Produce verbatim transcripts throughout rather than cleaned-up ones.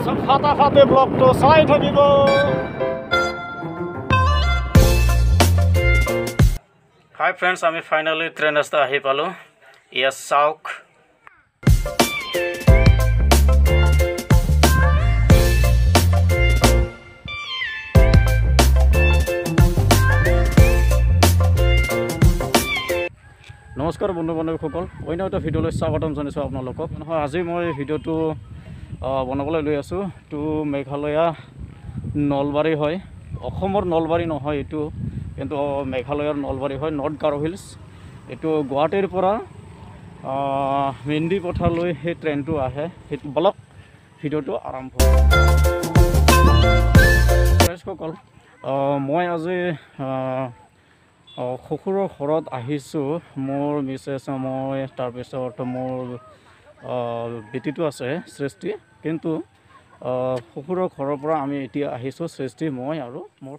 ফাটাফাটি ব্লগটো চাই থাকিব। হাই ফ্ৰেণ্ডছ, আমি ফাইনেলি ট্ৰেইন ৰাস্তা আহি পালোঁ। ইয়াত চাওক নমস্কাৰ বন্ধু বান্ধৱীসকল, অন্য এটা ভিডিঅ'লৈ স্বাগতম জনাইছোঁ আপোনালোকক। নহয়, আজি মই ভিডিঅ'টো বনাবলৈ লৈ আছোঁ। এইটো মেঘালয়া নলবাৰী হয়, অসমৰ নলবাৰী নহয় এইটো, কিন্তু মেঘালয়ৰ নলবাৰী হয়, নৰ্থ গাৰো হিলছ। এইটো গুৱাহাটীৰ পৰা মেণ্ডি পথাৰলৈ সেই ট্ৰেইনটো আহে। সেইটো বলক ভিডিঅ'টো আৰম্ভ ফ্ৰেণ্ডসকল। মই আজি শহুৰৰ ঘৰত আহিছোঁ। মোৰ মিছেছ, মই, তাৰপিছত মোৰ বেটীটো আছে সৃষ্টি। কিন্তু শহুৰৰ ঘৰৰ পৰা আমি এতিয়া আহিছোঁ, সৃষ্টি, মই আৰু মোৰ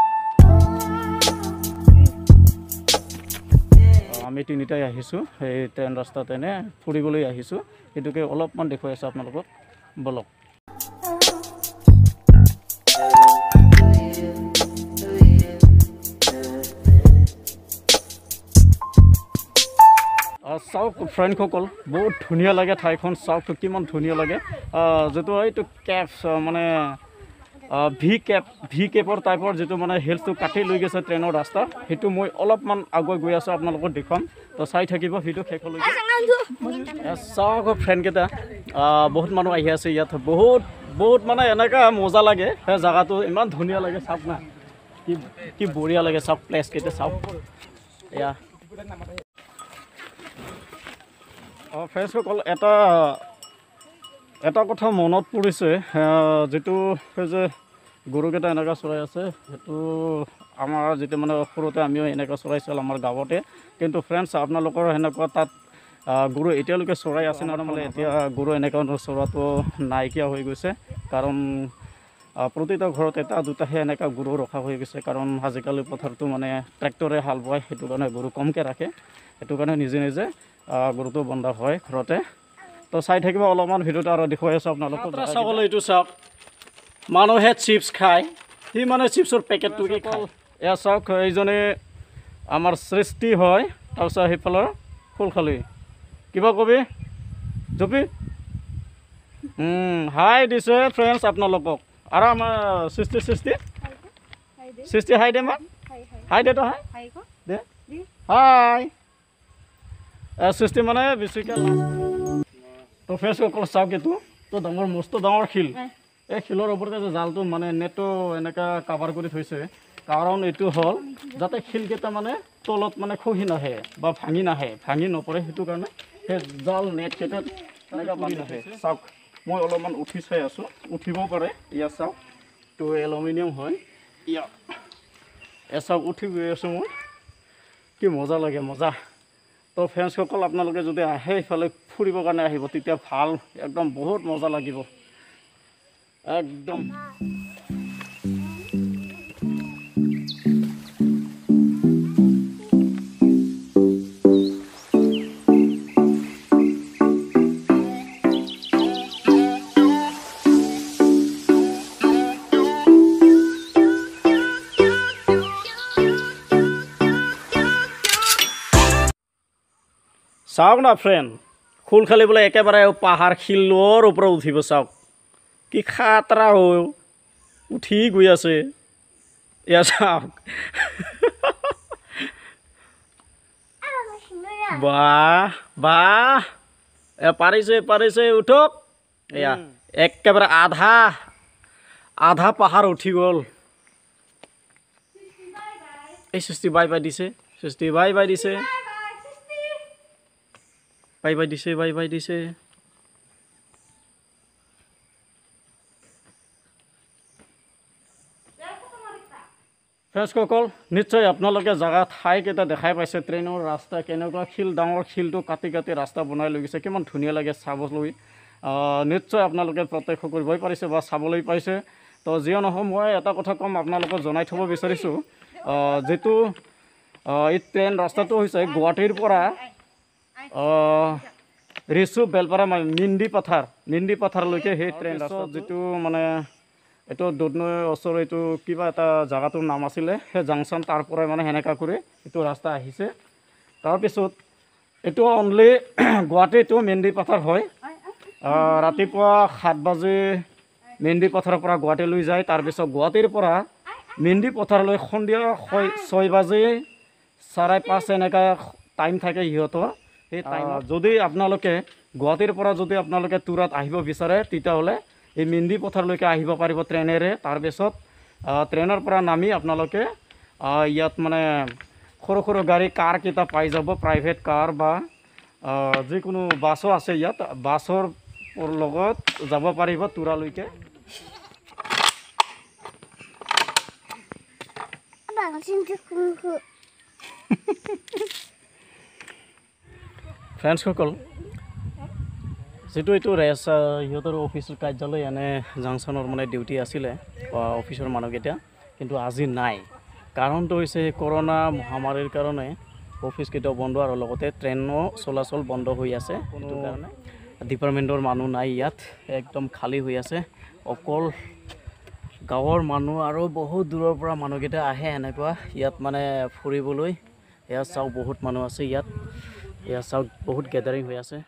আমি তিনিটাই আহিছোঁ। সেই ট্ৰেইন ৰাস্তাত এনে ফুৰিবলৈ আহিছোঁ, সেইটোকে অলপমান দেখুৱাই আছোঁ আপোনালোকক, বলক। চাওক ফ্ৰেণ্ডসকল, বহুত ধুনীয়া লাগে ঠাইখন। চাওক কিমান ধুনীয়া লাগে। যিটো এইটো কেপ মানে ভি কেপ ভি কেপৰ টাইপৰ যিটো মানে হিলছটো কাটি লৈ গৈছে ট্ৰেইনৰ ৰাস্তা, সেইটো মই অলপমান আগুৱাই গৈ আছোঁ, আপোনালোকক দেখুৱাম। তো চাই থাকিব ভিডিঅ' শেষলৈকে। চাওক ফ্ৰেণ্ডকেইটা, বহুত মানুহ আহি আছে ইয়াত। বহুত বহুত মানে এনেকুৱা মজা লাগে, সেই জেগাটো ইমান ধুনীয়া লাগে। চাওক না, কি কি বঢ়িয়া লাগে। চাওক প্লেচকেইটা চাওক। এয়া অঁ ফ্ৰেণ্ডসকল, এটা এটা কথা মনত পৰিছে, যিটো সেই যে গৰুকেইটা এনেকুৱা চৰাই আছে, সেইটো আমাৰ যিটো মানে সৰুতে আমিও এনেকুৱা চৰাইছিল আমাৰ গাঁৱতে। কিন্তু ফ্ৰেণ্ডছ, আপোনালোকৰ সেনেকুৱা তাত গৰু এতিয়ালৈকে চৰাই আছে ন? মানে এতিয়া গৰু এনেকুৱা চৰাটো নাইকিয়া হৈ গৈছে, কাৰণ প্ৰতিটো ঘৰত এটা দুটাহে এনেকুৱা গৰু ৰখা হৈ গৈছে। কাৰণ আজিকালি পথাৰটো মানে ট্ৰেক্টৰে হাল বায়, সেইটো কাৰণে গৰু কমকৈ ৰাখে, সেইটো কাৰণে নিজে নিজে গৰুটো বন্ধা হয় ঘৰতে। তো চাই থাকিব অলপমান ভিডিঅ'টো আৰু দেখুৱাই আছোঁ আপোনালোকক। চাবলৈ এইটো চাওক, মানুহে চিপছ খায়, সি মানে চিপছৰ পেকেটটোকে খায়। এয়া চাওক, এইজনে আমাৰ সৃষ্টি হয়। তাৰপিছত সেইফালৰ ফুলখালি, কিবা কবি জপি হাই দিছে ফ্ৰেণ্ডছ আপোনালোকক। আৰু আমাৰ সৃষ্টি সৃষ্টি সৃষ্টি হাই দে, মাক হাই দে, তো হাই দে, হাই। সৃষ্টি মানে বেছিকৈ তো ফ্ৰেণ্ডসকল চাওক, এইটো তো ডাঙৰ মস্ত ডাঙৰ শিল। এই শিলৰ ওপৰতে যে জালটো মানে নেটটো এনেকুৱা কাভাৰ কৰি থৈছে, কাৰণ এইটো হ'ল যাতে শিলকেইটা মানে তলত মানে খহি নাহে বা ভাঙি নাহে, ভাঙি নপৰে, সেইটো কাৰণে সেই জাল নেটকেইটাত এনেকুৱা পৰি নাহে। চাওক, মই অলপমান উঠি চাই আছোঁ, উঠিব পাৰে। ইয়াত চাওক, তো এলুমিনিয়াম হয় ইয়াত। এয়া চাওক, উঠি গৈ আছোঁ মই, কি মজা লাগে, মজা। তো ফ্ৰেণ্ডছসকল, আপোনালোকে যদি আহে ইফালে ফুৰিবৰ কাৰণে আহিব, তেতিয়া ভাল, একদম বহুত মজা লাগিব একদম। চাওক না ফ্ৰেণ্ড, খোল খালি বোলে একেবাৰে পাহাৰ শিলৰ ওপৰত উঠিব। চাওক কি খাতৰা হৈ উঠি গৈ আছে। এয়া চাওক, বাহ বাহ, এ পাৰিছে পাৰিছে, উঠক। এয়া একেবাৰে আধা আধা পাহাৰ উঠি গ'ল। এই সৃষ্টি বাই বাই দিছে, সৃষ্টি বাই বাই দিছে, বাই বাই দিছে, বাই বাই দিছে। ফ্ৰেণ্ডসকল, নিশ্চয় আপোনালোকে জেগা ঠাইকেইটা দেখাই পাইছে। ট্ৰেইনৰ ৰাস্তা কেনেকুৱা, শিল ডাঙৰ শিলটো কাটি কাটি ৰাস্তা বনাই লৈ গৈছে, কিমান ধুনীয়া লাগে চাবলৈ। নিশ্চয় আপোনালোকে প্ৰত্যক্ষ কৰিবই পাৰিছে বা চাবলৈ পাইছে। তো যিয়ে নহওক, মই এটা কথা ক'ম, আপোনালোকক জনাই থ'ব বিচাৰিছোঁ, যিটো এই ট্ৰেইন ৰাস্তাটো হৈছে গুৱাহাটীৰ পৰা ৰিচু বেলপাৰা মিন্দি পথাৰ মিন্দি পথাৰলৈকে সেই ট্ৰেইন ৰাস্তা যিটো মানে এইটো দুধনৈ ওচৰ এইটো কিবা এটা জেগাটোৰ নাম আছিলে সেই জাংচন তাৰ পৰাই মানে সেনেকা কৰি এইটো ৰাস্তা আহিছে তাৰপিছত এইটো অনলি গুৱাহাটীটো মেন্দি পথাৰ হয় ৰাতিপুৱা সাত বাজি মেন্দি পথাৰৰ পৰা গুৱাহাটীলৈ যায় তাৰপিছত গুৱাহাটীৰ পৰা মেন্দি পথাৰলৈ সন্ধিয়া ছয় বাজি চাৰে পাঁচ এনেকা টাইম থাকে সিহঁতৰ সেই টাইমত যদি আপোনালোকে গুৱাহাটীৰ পৰা যদি আপোনালোকে তুৰাত আহিব বিচাৰে তেতিয়াহ'লে এই মেন্দি পথাৰলৈকে আহিব পাৰিব ট্ৰেইনেৰে তাৰপিছত ট্ৰেইনৰ পৰা নামি আপোনালোকে ইয়াত মানে সৰু সৰু গাড়ী কাৰ কেইটা পাই যাব প্ৰাইভেট কাৰ বা যিকোনো বাছো আছে ইয়াত বাছৰ লগত যাব পাৰিব তুৰালৈকে ফ্ৰেণ্ডসকল যিটো এইটো ৰেচ সিহঁতৰ অফিচৰ কাৰ্যালয় এনে জাংচনৰ মানে ডিউটি আছিলে অফিচৰ মানুহকেইটা কিন্তু আজি নাই কাৰণটো হৈছে কৰোনা মহামাৰীৰ কাৰণে অফিচকেইটাও বন্ধ আৰু লগতে ট্ৰেইনো চলাচল বন্ধ হৈ আছে সেইটো কাৰণে ডিপাৰ্টমেণ্টৰ মানুহ নাই ইয়াত একদম খালী হৈ আছে অকল গাঁৱৰ মানুহ আৰু বহুত দূৰৰ পৰা মানুহকেইটা আহে এনেকুৱা ইয়াত মানে ফুৰিবলৈ এয়া চাওক বহুত মানুহ আছে ইয়াত এয়া চাওক বহুত গেদাৰিং হৈ আছে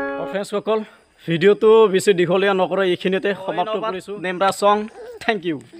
ফ্ৰেণ্ডসকল ভিডিঅ'টো বেছি দীঘলীয়া নকৰে এইখিনিতে সমাপ্ত কৰিছোঁ নেমৰা চং থেংক ইউ